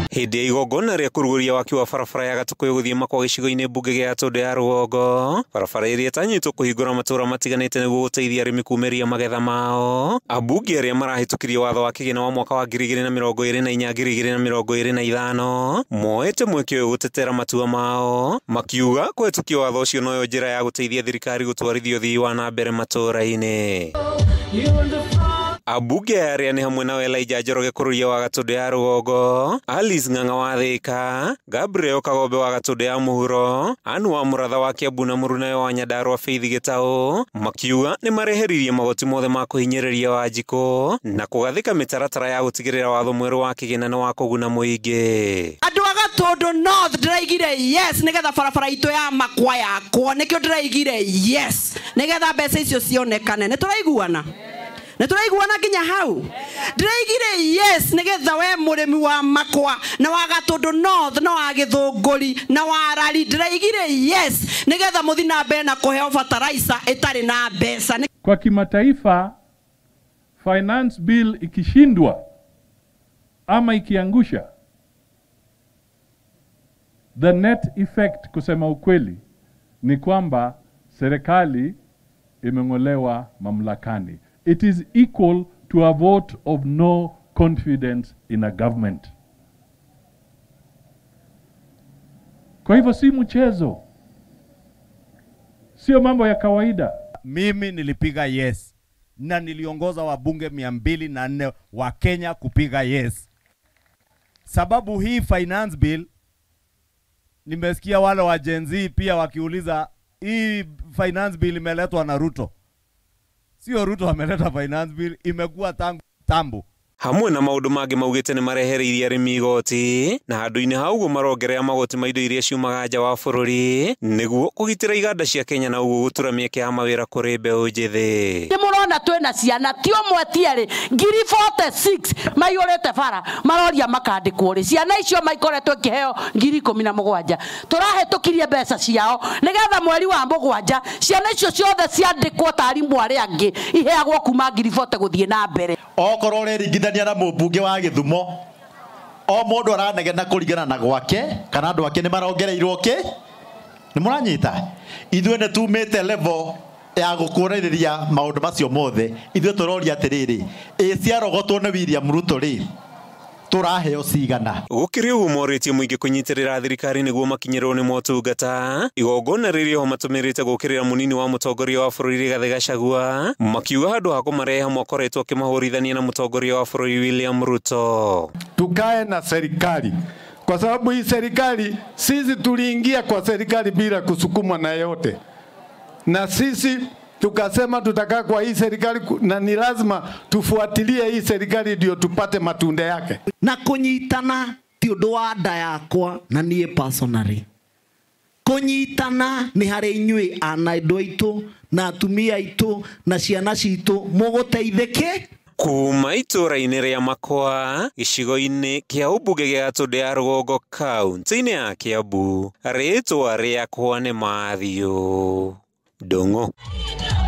Hindi ya igongona ria kuruguria waki wa barabara ya Gatukuyu guthie Makwa gicigo-ini mbunge gia Tondu ya Rũgongo, barabara iria itanyitwo kuhingũra matura matiganite niguo guteithia arimi kumeria magetha mao. Ambunge aria marahitukirie watho wa kigina wa mwaka wa 2024-2025 moete mweke uyu gutetera matua mao, makiuga kwetukia watho ucio noyo njira ya guteithia thirikari gutwarithia uthii wa na mbere matura-ini. Ambunge aria ni hamwe na Elijah Njoroge kururia wa Gatũndũ ya Rũgongo, Alice Ng'ang'a wa Thĩka, Gabriel Kagombe wa Gatũndũ ya Mũhuro, Anne wa Mũratha wa Kiambu na Mũrunayo wa Nyandarua Faith Gĩtaũ, makiuga ni mareheririe magoti mothe ma kuhinyĩrĩria Wanjikũ na kugathika mitaratara ya gutigĩrĩra watho mwerũ wa kigina wa kuguna muingi. Andu a Gatũndũ North ndiraigire yes nigetha barabara itu ya Makwa yakwo nikio ndiraigire yes nigetha mbeca icio cionekane. Nituraiguana nginya hau ndiraigire yes nigetha we murimi wa Makwa na wa Gatũndũ North na wa Gĩthũngũri na wa Rari ndiraigire yes nigetha muthina mbere na kuheo fertilizer itari na mbeca. Kwa kimataifa finance bill ikishindwa ama ikiangusha, the net effect kusema ukweli ni kwamba serikali imeng'olewa mamlakani. It is equal to a vote of no confidence in a government. Kwa hivyo si mchezo, sio mambo ya kawaida. Mimi nilipiga yes na niliongoza wabunge 204 wa Kenya kupiga yes. Sababu hii finance bill, nimesikia wale wa Gen Z pia wakiuliza hii finance bill imeletwa na Ruto. Sio Ruto ameleta finance bill, imekuwa tangu tambo. Hamwe na maundu mangi maugite ni marehereirie arimi igoti na handu-ini hau marongerea magoti ma indo iria ciumaga nja wa bururi niguo kugitira iganda cia Kenya na uguo gutura mieke ya mawira kuri mbeũ njithi. Ni murona twina ciana ti umwe tieri 46 maiyurite bara maroria makandikwo ri ciana icio maikoretwo kiheo 17,000 turahitukirie mbeca ciao nigetha mweri wa Mũgwanja ciana icio ciothe ciandikwo tari mwari angi iheagwo kuma 40 guthie na mbere. Okorwo ringithania na mũmbunge wa Gĩthumo, o mũndũ aranegena kũringana na gwake kana andũ ake ni marongereirwo ki ni mũranyita. Ithuĩ nĩ tumĩte level ya gũkũrĩrĩria maũndũ macio mothe. Ithuĩ tũroria atĩrĩrĩ, ciarogotwo nĩ William Ruto rĩ turaheo cigana. Gukiri uguo moritie muingi kunyitirira thirikari niguo makinyirwo ni motungata. Igongona ririo matumirite gukirira munini wa mutongoria wa bururi Rigathi Gachagua, makiuga handu ha kumareha mwakoretwo kimahurithania na mutongoria wa bururi William Ruto. Tukae na serikali, kwa sababu hii serikali sisi tuliingia kwa serikali bila kusukumwa na yote, na sisi tukasema tutakaa kwa hii serikali na ni lazima tufuatilie hii serikali ndio tupate matunda yake. Na kunyitana ti undu wa nda yakwa na nie personally. Kunyitana ni hari inyui ana indo itu na atumia itu na ciana citu muguteithike. Kuma itura-ini ria Makwa gicigo-ini kia umbunge gia Gatũndũ ya Rũgongo kaunti-ini ya Kiambu, ritwa riakwa ni Mathew Ndung'u.